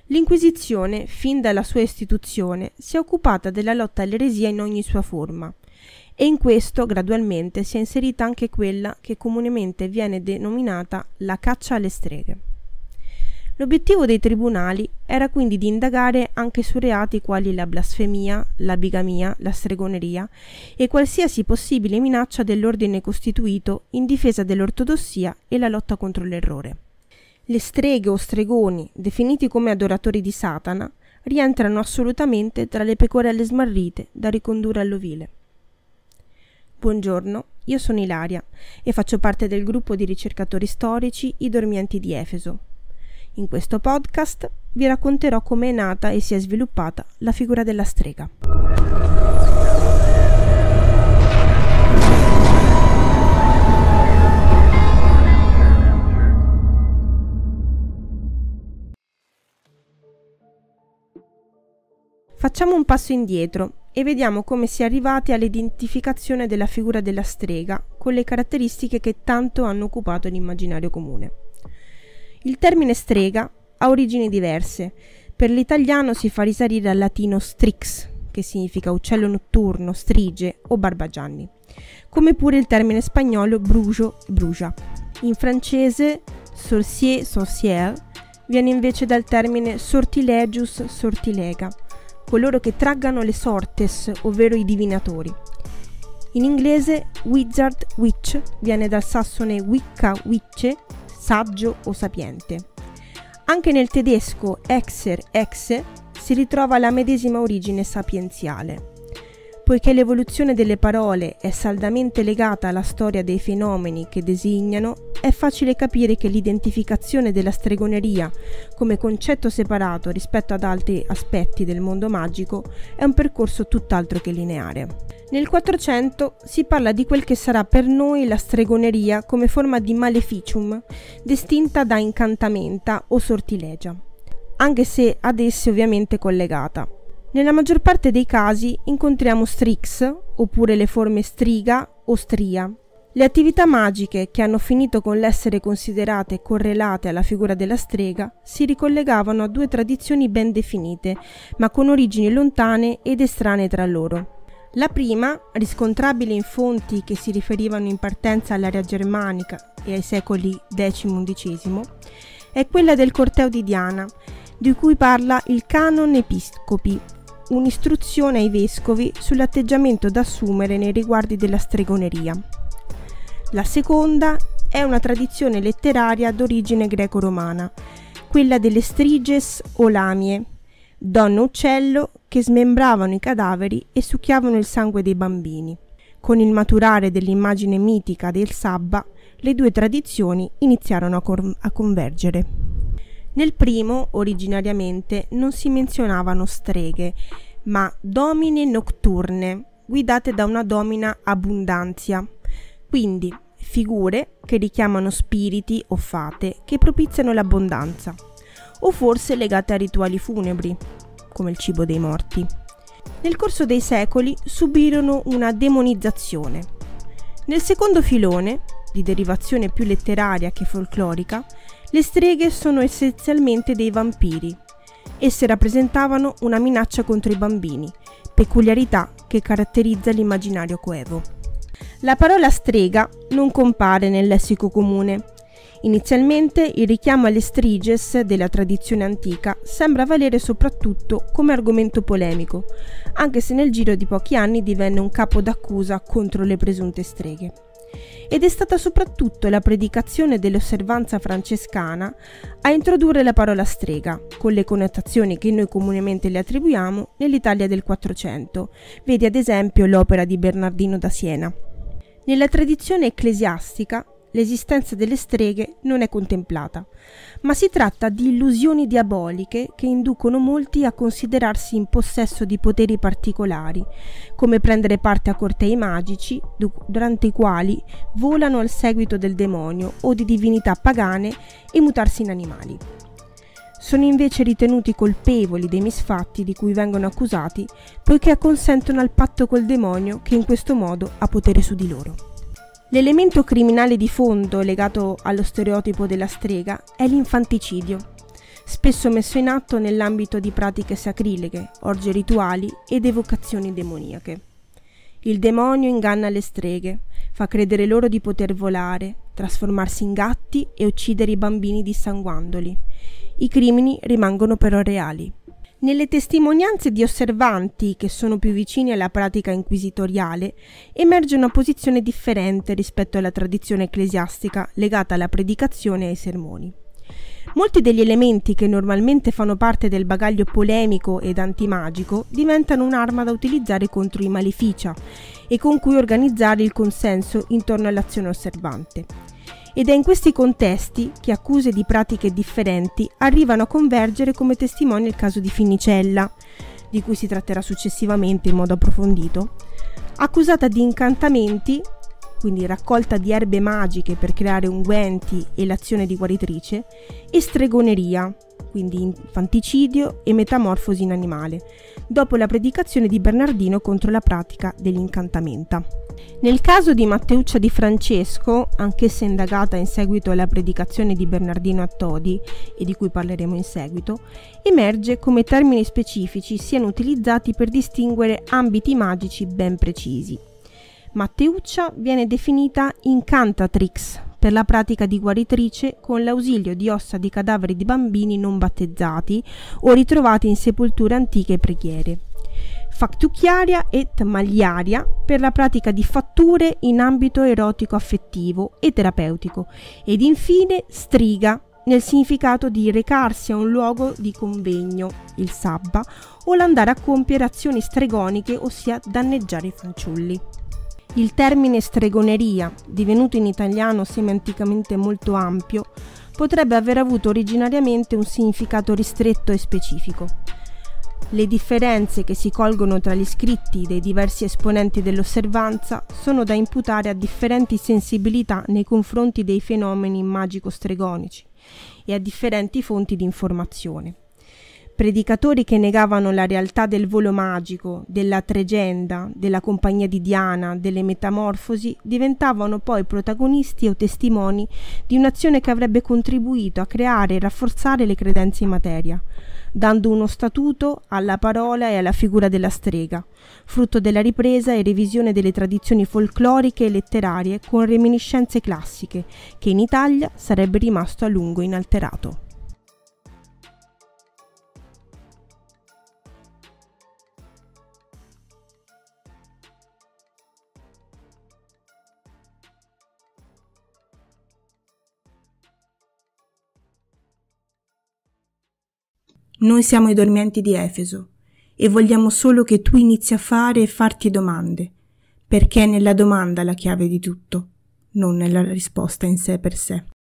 L'Inquisizione, fin dalla sua istituzione, si è occupata della lotta all'eresia in ogni sua forma, e in questo gradualmente si è inserita anche quella che comunemente viene denominata la caccia alle streghe. L'obiettivo dei tribunali era quindi di indagare anche su reati quali la blasfemia, la bigamia, la stregoneria e qualsiasi possibile minaccia dell'ordine costituito in difesa dell'ortodossia e la lotta contro l'errore. Le streghe o stregoni, definiti come adoratori di Satana, rientrano assolutamente tra le pecorelle smarrite da ricondurre all'ovile. Buongiorno, io sono Ilaria e faccio parte del gruppo di ricercatori storici I Dormienti di Efeso. In questo podcast vi racconterò come è nata e si è sviluppata la figura della strega. Facciamo un passo indietro e vediamo come si è arrivati all'identificazione della figura della strega con le caratteristiche che tanto hanno occupato l'immaginario comune. Il termine strega ha origini diverse. Per l'italiano si fa risalire al latino strix, che significa uccello notturno, strige o barbagianni, come pure il termine spagnolo brujo e bruja. In francese sorcier, sorcière viene invece dal termine sortilegius, sortilega, coloro che traggano le sortes, ovvero i divinatori. In inglese wizard, witch viene dal sassone wicca, wicce, saggio o sapiente. Anche nel tedesco exer, exe si ritrova la medesima origine sapienziale. Poiché l'evoluzione delle parole è saldamente legata alla storia dei fenomeni che designano, è facile capire che l'identificazione della stregoneria come concetto separato rispetto ad altri aspetti del mondo magico è un percorso tutt'altro che lineare. Nel 400 si parla di quel che sarà per noi la stregoneria come forma di maleficium, distinta da incantamenta o sortilegia, anche se ad esse ovviamente collegata. Nella maggior parte dei casi incontriamo strix, oppure le forme striga o stria. Le attività magiche che hanno finito con l'essere considerate correlate alla figura della strega si ricollegavano a due tradizioni ben definite, ma con origini lontane ed estranee tra loro. La prima, riscontrabile in fonti che si riferivano in partenza all'area germanica e ai secoli X-XI, è quella del corteo di Diana, di cui parla il Canon Episcopi, un'istruzione ai vescovi sull'atteggiamento da assumere nei riguardi della stregoneria. La seconda è una tradizione letteraria d'origine greco-romana, quella delle striges o lamie, donne uccello che smembravano i cadaveri e succhiavano il sangue dei bambini. Con il maturare dell'immagine mitica del sabba, le due tradizioni iniziarono a convergere. Nel primo, originariamente, non si menzionavano streghe, ma domine nocturne, guidate da una domina abbondantia, quindi figure che richiamano spiriti o fate che propiziano l'abbondanza, o forse legate a rituali funebri, come il cibo dei morti. Nel corso dei secoli subirono una demonizzazione. Nel secondo filone, di derivazione più letteraria che folclorica, le streghe sono essenzialmente dei vampiri. Esse rappresentavano una minaccia contro i bambini, peculiarità che caratterizza l'immaginario coevo. La parola strega non compare nel lessico comune. Inizialmente il richiamo alle striges della tradizione antica sembra valere soprattutto come argomento polemico, anche se nel giro di pochi anni divenne un capo d'accusa contro le presunte streghe. Ed è stata soprattutto la predicazione dell'osservanza francescana a introdurre la parola strega, con le connotazioni che noi comunemente le attribuiamo, nell'Italia del 400, vedi ad esempio l'opera di Bernardino da Siena. Nella tradizione ecclesiastica l'esistenza delle streghe non è contemplata, ma si tratta di illusioni diaboliche che inducono molti a considerarsi in possesso di poteri particolari, come prendere parte a cortei magici, durante i quali volano al seguito del demonio o di divinità pagane e mutarsi in animali. Sono invece ritenuti colpevoli dei misfatti di cui vengono accusati, poiché acconsentono al patto col demonio che in questo modo ha potere su di loro. L'elemento criminale di fondo legato allo stereotipo della strega è l'infanticidio. spesso messo in atto nell'ambito di pratiche sacrileghe, orge rituali ed evocazioni demoniache. Il demonio inganna le streghe, fa credere loro di poter volare, trasformarsi in gatti e uccidere i bambini dissanguandoli. I crimini rimangono però reali. Nelle testimonianze di osservanti che sono più vicini alla pratica inquisitoriale emerge una posizione differente rispetto alla tradizione ecclesiastica legata alla predicazione e ai sermoni. Molti degli elementi che normalmente fanno parte del bagaglio polemico ed antimagico diventano un'arma da utilizzare contro i maleficia e con cui organizzare il consenso intorno all'azione osservante. Ed è in questi contesti che accuse di pratiche differenti arrivano a convergere, come testimonia il caso di Finicella, di cui si tratterà successivamente in modo approfondito, accusata di incantamenti, quindi raccolta di erbe magiche per creare unguenti e l'azione di guaritrice, e stregoneria, quindi infanticidio e metamorfosi in animale, dopo la predicazione di Bernardino contro la pratica dell'incantamenta. Nel caso di Matteuccia di Francesco, anch'essa indagata in seguito alla predicazione di Bernardino a Todi, e di cui parleremo in seguito, emerge come termini specifici siano utilizzati per distinguere ambiti magici ben precisi. Matteuccia viene definita incantatrix per la pratica di guaritrice con l'ausilio di ossa di cadaveri di bambini non battezzati o ritrovati in sepolture antiche e preghiere. Factuchiaria et magliaria per la pratica di fatture in ambito erotico affettivo e terapeutico, ed infine striga nel significato di recarsi a un luogo di convegno, il sabba, o l'andare a compiere azioni stregoniche, ossia danneggiare i fanciulli. Il termine stregoneria, divenuto in italiano semanticamente molto ampio, potrebbe aver avuto originariamente un significato ristretto e specifico. Le differenze che si colgono tra gli scritti dei diversi esponenti dell'osservanza sono da imputare a differenti sensibilità nei confronti dei fenomeni magico-stregonici e a differenti fonti di informazione. Predicatori che negavano la realtà del volo magico, della tregenda, della compagnia di Diana, delle metamorfosi, diventavano poi protagonisti o testimoni di un'azione che avrebbe contribuito a creare e rafforzare le credenze in materia, dando uno statuto alla parola e alla figura della strega, frutto della ripresa e revisione delle tradizioni folcloriche e letterarie con reminiscenze classiche, che in Italia sarebbe rimasto a lungo inalterato. Noi siamo i dormienti di Efeso e vogliamo solo che tu inizi a fare e farti domande, perché è nella domanda la chiave di tutto, non nella risposta in sé per sé.